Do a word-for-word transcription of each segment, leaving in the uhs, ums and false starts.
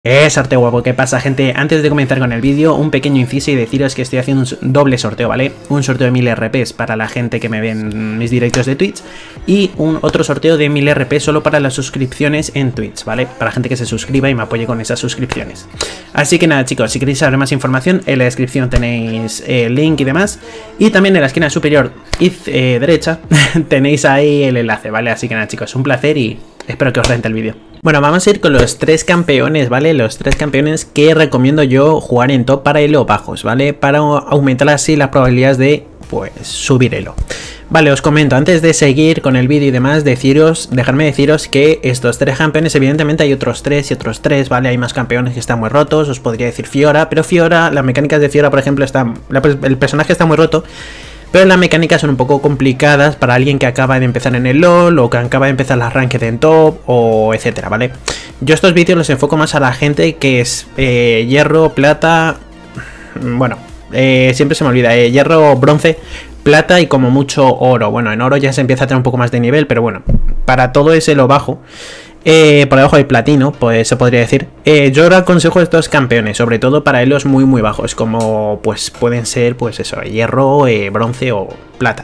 Es arte guapo, ¿qué pasa, gente? Antes de comenzar con el vídeo, un pequeño inciso y deciros que estoy haciendo un doble sorteo, ¿vale? Un sorteo de mil R Ps para la gente que me ve en mis directos de Twitch y un otro sorteo de mil R P solo para las suscripciones en Twitch, ¿vale? Para la gente que se suscriba y me apoye con esas suscripciones. Así que nada, chicos, si queréis saber más información, en la descripción tenéis el link y demás. Y también en la esquina superior y eh, derecha tenéis ahí el enlace, ¿vale? Así que nada, chicos, un placer y espero que os rente el vídeo. Bueno, vamos a ir con los tres campeones, ¿vale? Los tres campeones que recomiendo yo jugar en top para elo bajos, ¿vale? Para aumentar así las probabilidades de, pues, subir elo. Vale, os comento, antes de seguir con el vídeo y demás, deciros, dejarme deciros que estos tres campeones, evidentemente hay otros tres y otros tres, ¿vale? Hay más campeones que están muy rotos, os podría decir Fiora, pero Fiora, las mecánicas de Fiora, por ejemplo, están, la, el personaje está muy roto, pero las mecánicas son un poco complicadas para alguien que acaba de empezar en el LoL o que acaba de empezar las ranked en top o etcétera, ¿vale? Yo estos vídeos los enfoco más a la gente que es eh, hierro, plata, bueno, eh, siempre se me olvida, eh, hierro, bronce, plata y como mucho oro. Bueno, en oro ya se empieza a tener un poco más de nivel, pero bueno, para todo ese lo bajo. Eh, por debajo del platino, pues se podría decir. Eh, yo ahora aconsejo estos campeones, sobre todo para elos muy muy bajos, como pues pueden ser, pues eso, hierro, eh, bronce o plata.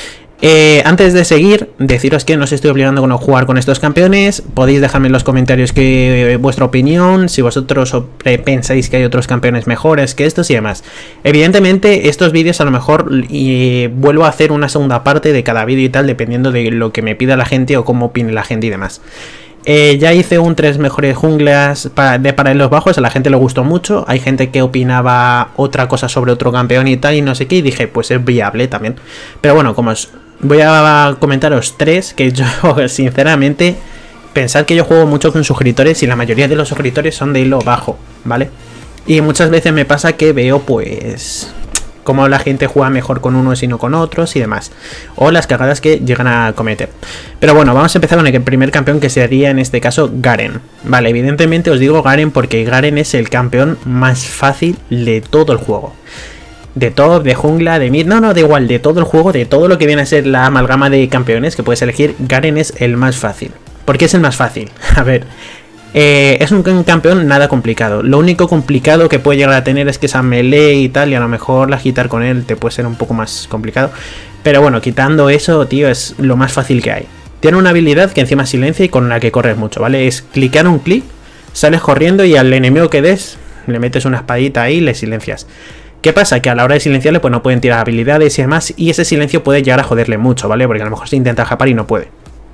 Eh, antes de seguir, deciros que no os estoy obligando a jugar con estos campeones. Podéis dejarme en los comentarios que eh, vuestra opinión, si vosotros eh, pensáis que hay otros campeones mejores que estos y demás. Evidentemente, estos vídeos a lo mejor y, eh, vuelvo a hacer una segunda parte de cada vídeo y tal, dependiendo de lo que me pida la gente o cómo opine la gente y demás. Eh, ya hice un tres mejores junglas para, de para los bajos, a la gente le gustó mucho. Hay gente que opinaba otra cosa sobre otro campeón y tal y no sé qué, y dije pues es viable también. Pero bueno, como os voy a comentaros tres que yo sinceramente, pensad que yo juego mucho con suscriptores y la mayoría de los suscriptores son de elo bajo, ¿vale? Y muchas veces me pasa que veo pues cómo la gente juega mejor con unos y no con otros y demás, o las cagadas que llegan a cometer. Pero bueno, vamos a empezar con el primer campeón, que sería en este caso Garen. Vale, evidentemente os digo Garen porque Garen es el campeón más fácil de todo el juego. De top, de jungla, de mid, no, no, da igual, de todo el juego, de todo lo que viene a ser la amalgama de campeones que puedes elegir, Garen es el más fácil. ¿Por qué es el más fácil? A ver, eh, es un campeón nada complicado. Lo único complicado que puede llegar a tener es que esa melee y tal, y a lo mejor la gitar con él te puede ser un poco más complicado. Pero bueno, quitando eso, tío, es lo más fácil que hay. Tiene una habilidad que encima silencia y con la que corres mucho, ¿vale? Es clicar un clic, sales corriendo y al enemigo que des, le metes una espadita ahí y le silencias. ¿Qué pasa? Que a la hora de silenciarle pues no pueden tirar habilidades y demás, y ese silencio puede llegar a joderle mucho, ¿vale? Porque a lo mejor se intenta escapar y no puede.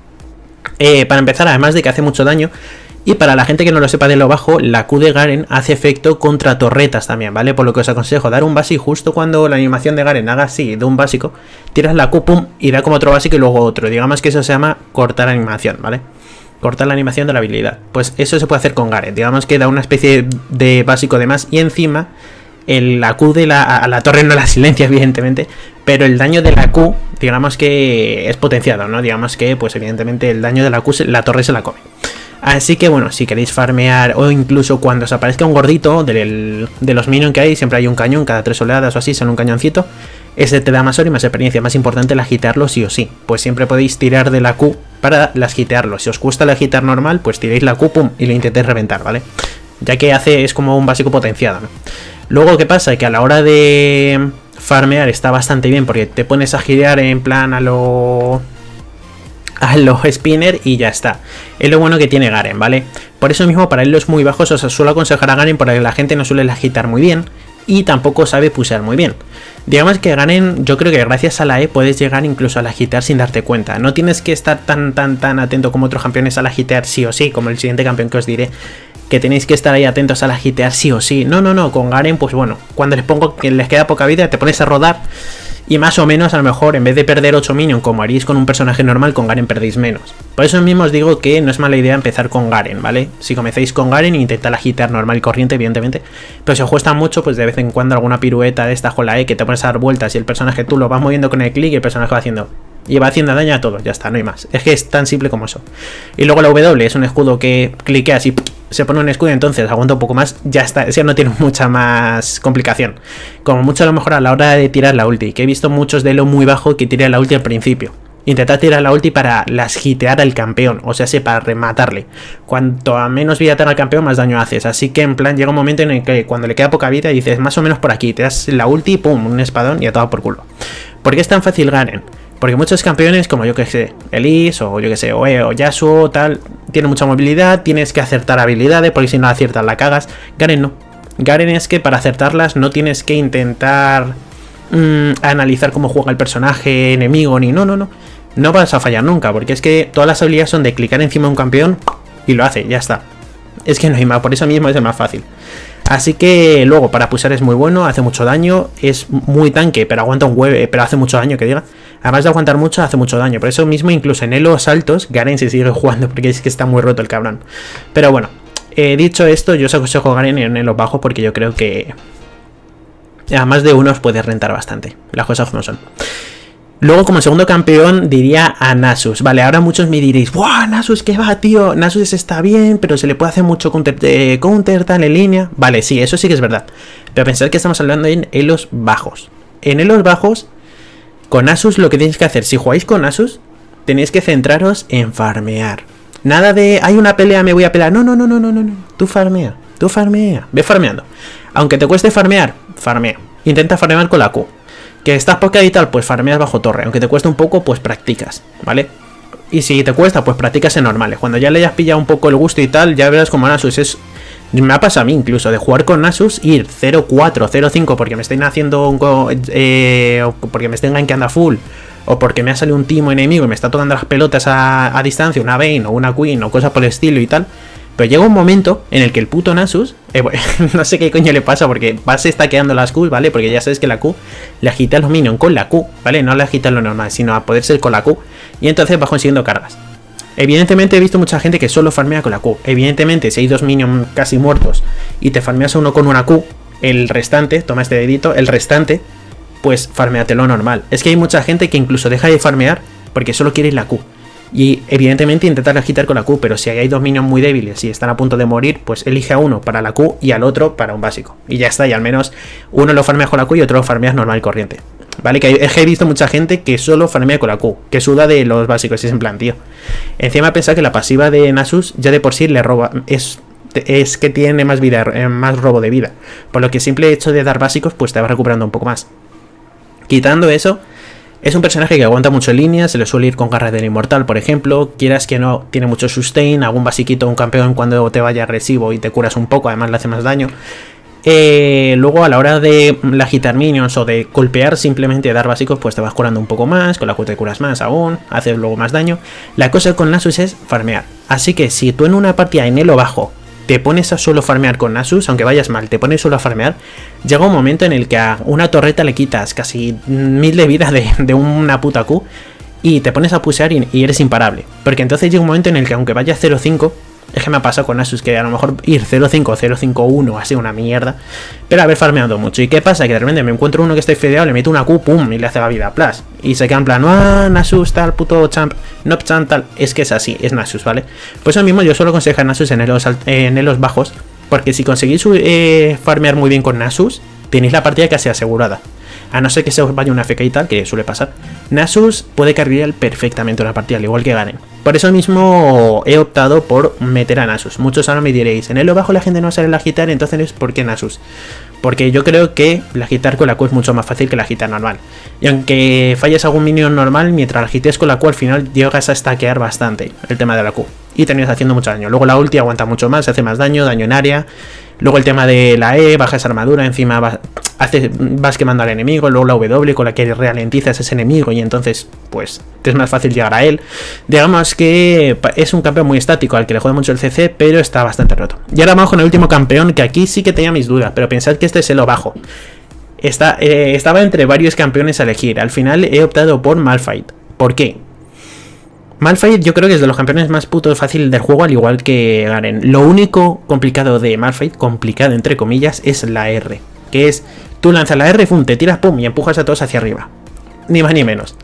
Eh, para empezar, además de que hace mucho daño, y para la gente que no lo sepa de lo bajo, la Q de Garen hace efecto contra torretas también, ¿vale? Por lo que os aconsejo dar un básico, justo cuando la animación de Garen haga así, de un básico, tiras la Q, pum, y da como otro básico y luego otro. Digamos que eso se llama cortar animación, ¿vale? Cortar la animación de la habilidad. Pues eso se puede hacer con Garen. Digamos que da una especie de básico de más y encima el, la Q de la, a la torre no la silencia, evidentemente, pero el daño de la Q, digamos que es potenciado, ¿no? Digamos que, pues evidentemente el daño de la Q, la torre se la come. Así que bueno, si queréis farmear o incluso cuando os aparezca un gordito del, de los minions que hay, siempre hay un cañón, cada tres oleadas o así, son un cañoncito. Ese te da más oro y más experiencia, más importante la agitearlo sí o sí. Pues siempre podéis tirar de la Q para la agitearlo. Si os cuesta la agitar normal, pues tiréis la Q, pum, y lo intentéis reventar, ¿vale? Ya que hace, es como un básico potenciado, ¿no? Luego, ¿qué pasa? Que a la hora de farmear está bastante bien porque te pones a girar en plan a lo... a los spinner y ya está. Es lo bueno que tiene Garen, ¿vale? Por eso mismo para él los muy bajos os suelo aconsejar a Garen porque la gente no suele agitar muy bien y tampoco sabe pusear muy bien. Digamos que Garen, yo creo que gracias a la E puedes llegar incluso al agitar sin darte cuenta. No tienes que estar tan tan tan atento como otros campeones al agitear sí o sí, como el siguiente campeón que os diré, que tenéis que estar ahí atentos al agitear sí o sí. No, no, no, con Garen pues bueno, cuando les pongo que les queda poca vida te pones a rodar y más o menos a lo mejor en vez de perder ocho minions como haréis con un personaje normal, con Garen perdéis menos. Por eso mismo os digo que no es mala idea empezar con Garen, ¿vale? Si comenzáis con Garen, intentad agitar normal y corriente, evidentemente. Pero si os cuesta mucho, pues de vez en cuando alguna pirueta de esta con la E que te pones a dar vueltas y el personaje tú lo vas moviendo con el clic y el personaje va haciendo... y va haciendo daño a todo, ya está, no hay más. Es que es tan simple como eso. Y luego la W es un escudo que cliqueas y se pone un escudo, entonces aguanta un poco más, ya está, eso no tiene mucha más complicación. Como mucho a lo mejor a la hora de tirar la ulti, que he visto muchos de elo muy bajo que tiran la ulti al principio. Intentar tirar la ulti para las hitear al campeón, o sea, sí, para rematarle. Cuanto a menos vida tenga al campeón, más daño haces. Así que en plan llega un momento en el que cuando le queda poca vida dices más o menos por aquí, te das la ulti y pum, un espadón y a todo por culo. ¿Por qué es tan fácil Garen? Porque muchos campeones, como yo que sé, Elise o yo que sé, o, E, o Yasuo, tal, tienen mucha movilidad, tienes que acertar habilidades, porque si no aciertas la cagas. Garen no. Garen es que para acertarlas no tienes que intentar mmm, analizar cómo juega el personaje enemigo, ni no, no, no. No vas a fallar nunca, porque es que todas las habilidades son de clicar encima de un campeón y lo hace, ya está. Es que no hay más, por eso mismo es el más fácil. Así que luego para pulsar es muy bueno, hace mucho daño, es muy tanque, pero aguanta un hueve, pero hace mucho daño, que diga. Además de aguantar mucho, hace mucho daño. Por eso mismo, incluso en elos altos, Garen se sigue jugando, porque es que está muy roto el cabrón. Pero bueno, eh, dicho esto, yo os aconsejo Garen en elos bajos porque yo creo que a más de uno os puede rentar bastante. Las cosas como son. Luego, como segundo campeón, diría a Nasus. Vale, ahora muchos me diréis, ¡buah, Nasus, qué va, tío! Nasus está bien, pero se le puede hacer mucho counter, eh, counter tal en línea. Vale, sí, eso sí que es verdad. Pero pensad que estamos hablando en elos bajos. En elos bajos, con Nasus lo que tenéis que hacer, si jugáis con Nasus, tenéis que centraros en farmear. Nada de, hay una pelea, me voy a pelear. No, no, no, no, no, no, no. Tú farmea, tú farmea. Ve farmeando. Aunque te cueste farmear, farmea. Intenta farmear con la Q. Que estás poca y tal, pues farmeas bajo torre. Aunque te cueste un poco, pues practicas, ¿vale? Y si te cuesta, pues practicas en normales. Cuando ya le hayas pillado un poco el gusto y tal, ya verás como Nasus es... Me ha pasado a mí incluso, de jugar con Nasus, ir cero cuatro, cero cinco porque me estén haciendo un... Eh, o porque me estén gankeando a full, o porque me ha salido un timo enemigo y me está tocando las pelotas a, a distancia, una Vayne o una Queen o cosas por el estilo y tal. Pero llega un momento en el que el puto Nasus, eh, no sé qué coño le pasa porque vas stackeando las Q, ¿vale? Porque ya sabes que la Q le agita a los minions con la Q, ¿vale? No le agita lo normal, sino a poder ser con la Q. Y entonces vas consiguiendo cargas. Evidentemente he visto mucha gente que solo farmea con la Q. Evidentemente si hay dos minions casi muertos y te farmeas uno con una Q, el restante, toma este dedito, el restante, pues farmeatelo normal. Es que hay mucha gente que incluso deja de farmear porque solo quiere la Q. Y evidentemente intentar agitar con la Q, pero si hay dos minions muy débiles y están a punto de morir, pues elige a uno para la Q y al otro para un básico. Y ya está, y al menos uno lo farmea con la Q y otro lo farmeas normal y corriente. Vale, que he visto mucha gente que solo farmea con la Q, que suda de los básicos, y es en plan, tío. Encima pensar que la pasiva de Nasus ya de por sí le roba, es, es que tiene más vida, más robo de vida. Por lo que simple hecho de dar básicos, pues te va recuperando un poco más. Quitando eso... Es un personaje que aguanta mucho en línea, se le suele ir con garras del inmortal, por ejemplo. Quieras que no, tiene mucho sustain, algún basiquito, un campeón cuando te vaya agresivo y te curas un poco, además le hace más daño. Eh, luego a la hora de agitar minions o de golpear, simplemente dar básicos, pues te vas curando un poco más, con la cual te curas más aún, haces luego más daño. La cosa con Nasus es farmear. Así que si tú en una partida en elo bajo te pones a solo farmear con Nasus, aunque vayas mal, te pones solo a farmear, llega un momento en el que a una torreta le quitas casi mil de vida de, de una puta Q y te pones a pusear y, y eres imparable. Porque entonces llega un momento en el que aunque vaya cero cinco, es que me ha pasado con Nasus que a lo mejor ir cero cinco o cero cinco uno ha sido una mierda, pero haber farmeado mucho. ¿Y qué pasa? Que de repente me encuentro uno que está fedeado, le meto una Q, pum, y le hace la vida, plus. Y se queda en plan, ah, Nasus tal, puto champ, no champ tal. Es que es así, es Nasus, ¿vale? Pues eso mismo yo suelo aconsejar Nasus en elos, en elos bajos, porque si conseguís eh, farmear muy bien con Nasus, tenéis la partida casi asegurada. A no ser que se os vaya una F K y tal, que suele pasar. Nasus puede cargar perfectamente una partida, al igual que Garen. Por eso mismo he optado por meter a Nasus. Muchos ahora me diréis, en elo bajo la gente no sale la agitar, entonces ¿por qué Nasus? Porque yo creo que la agitar con la Q es mucho más fácil que la agitar normal. Y aunque falles algún minion normal, mientras la agites con la Q al final llegas a stackear bastante el tema de la Q. Y terminas haciendo mucho daño. Luego la ulti aguanta mucho más, hace más daño, daño en área. Luego el tema de la E, bajas armadura, encima vas, haces, vas quemando al enemigo. Luego la W con la que ralentizas a ese enemigo y entonces pues te es más fácil llegar a él. Digamos que es un campeón muy estático al que le jode mucho el C C, pero está bastante roto. Y ahora vamos con el último campeón, que aquí sí que tenía mis dudas, pero pensad que este es elo bajo. Está, eh, estaba entre varios campeones a elegir. Al final he optado por Malphite. ¿Por qué? Malphite yo creo que es de los campeones más putos fácil del juego, al igual que Garen. Lo único complicado de Malphite, complicado entre comillas, es la R. Que es, tú lanzas la R, pum, te tiras, pum, y empujas a todos hacia arriba. Ni más ni menos.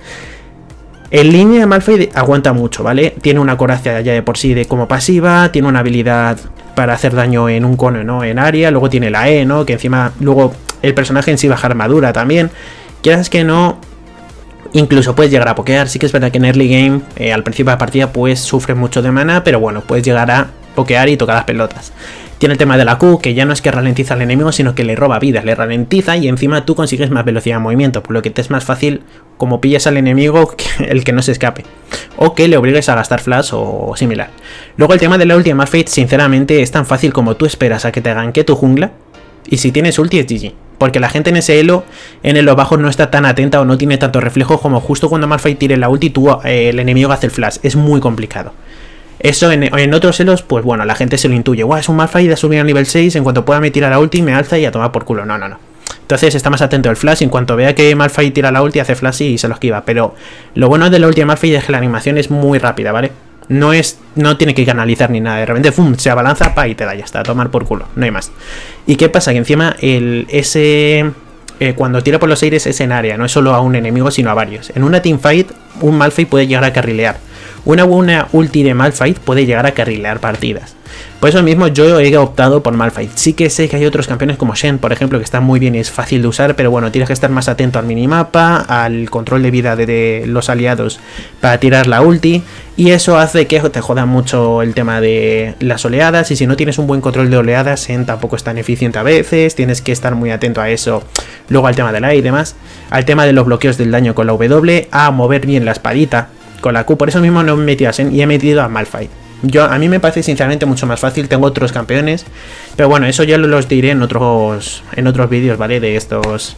En línea Malphite aguanta mucho, ¿vale? Tiene una coraza ya de por sí de como pasiva, tiene una habilidad para hacer daño en un cono, ¿no? En área, luego tiene la E, ¿no? Que encima luego el personaje en sí baja armadura también. Quieras que no... Incluso puedes llegar a pokear. Sí que es verdad que en early game, eh, al principio de la partida, pues sufre mucho de mana, pero bueno, puedes llegar a pokear y tocar las pelotas. Tiene el tema de la Q, que ya no es que ralentiza al enemigo, sino que le roba vidas, le ralentiza y encima tú consigues más velocidad de movimiento, por lo que te es más fácil como pillas al enemigo que el que no se escape, o que le obligues a gastar flash o similar. Luego el tema de la ulti de Malphite, sinceramente, es tan fácil como tú esperas a que te ganke tu jungla, y si tienes ulti es G G. Porque la gente en ese elo, en el bajo, no está tan atenta o no tiene tanto reflejo como justo cuando Malphite tire la ulti, tú, eh, el enemigo hace el flash. Es muy complicado. Eso en, en otros elos, pues bueno, la gente se lo intuye. Guau, es un Malphite, ha subido a nivel seis, en cuanto pueda me tira la ulti, me alza y a tomar por culo. No, no, no. Entonces está más atento al flash, en cuanto vea que Malphite tira la ulti, hace flash y se lo esquiva. Pero lo bueno de la ulti de Malphite es que la animación es muy rápida, ¿vale? No es, no tiene que canalizar ni nada. De repente, ¡fum!, se abalanza, pa, y te da, ya está, a tomar por culo. No hay más. ¿Y qué pasa? Que encima el ese... Eh, cuando tira por los aires es en área, no es solo a un enemigo sino a varios. En una teamfight un Malphite puede llegar a carrilear. Una buena ulti de Malphite puede llegar a carrilear partidas. Por eso mismo yo he optado por Malphite. Sí que sé que hay otros campeones como Shen, por ejemplo, que están muy bien y es fácil de usar, pero bueno, tienes que estar más atento al minimapa, al control de vida de, de los aliados para tirar la ulti, y eso hace que te joda mucho el tema de las oleadas, y si no tienes un buen control de oleadas, Shen tampoco es tan eficiente a veces, tienes que estar muy atento a eso. Luego al tema del A I y demás, al tema de los bloqueos del daño con la W, a mover bien la espadita con la Q. Por eso mismo no me he metido a Shen y he metido a Malphite. Yo, a mí me parece sinceramente mucho más fácil. Tengo otros campeones, pero bueno, eso ya los diré en otros en otros vídeos, ¿vale? De estos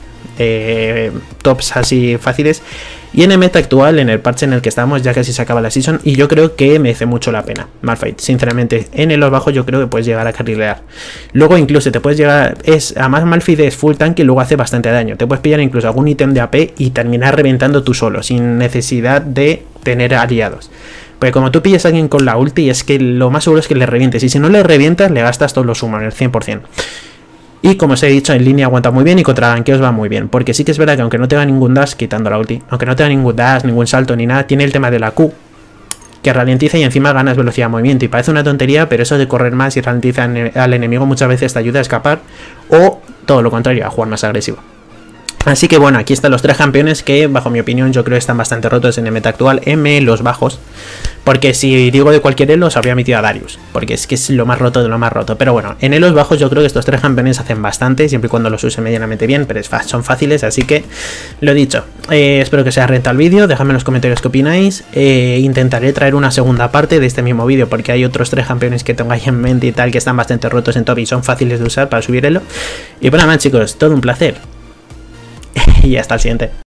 eh, tops así fáciles. Y en el meta actual, en el parche en el que estamos, ya casi se acaba la season, y yo creo que merece mucho la pena Malphite, sinceramente. En el bajo yo creo que puedes llegar a carrilear. Luego incluso te puedes llegar, es además Malphite es full tank y luego hace bastante daño. Te puedes pillar incluso algún ítem de A P y terminar reventando tú solo, sin necesidad de tener aliados. Porque como tú pillas a alguien con la ulti, es que lo más seguro es que le revientes. Y si no le revientas, le gastas todos los humanos, el cien por cien. Y como os he dicho, en línea aguanta muy bien y contra gankeos va muy bien. Porque sí que es verdad que aunque no tenga ningún dash, quitando la ulti, aunque no tenga ningún dash, ningún salto ni nada, tiene el tema de la Q, que ralentiza y encima ganas velocidad de movimiento. Y parece una tontería, pero eso de correr más y ralentiza al enemigo muchas veces te ayuda a escapar. O todo lo contrario, a jugar más agresivo. Así que bueno, aquí están los tres campeones que, bajo mi opinión, yo creo que están bastante rotos en el meta actual. M, los bajos. Porque si digo de cualquier elo, os habría metido a Darius. Porque es que es lo más roto de lo más roto. Pero bueno, en elos bajos yo creo que estos tres campeones hacen bastante, siempre y cuando los use medianamente bien. Pero es son fáciles, así que lo he dicho. Eh, espero que sea renta el vídeo. Dejadme en los comentarios qué opináis. Eh, intentaré traer una segunda parte de este mismo vídeo, porque hay otros tres campeones que tengo ahí en mente y tal, que están bastante rotos en top y son fáciles de usar para subir elo. Y bueno, más chicos, todo un placer. Y hasta el siguiente.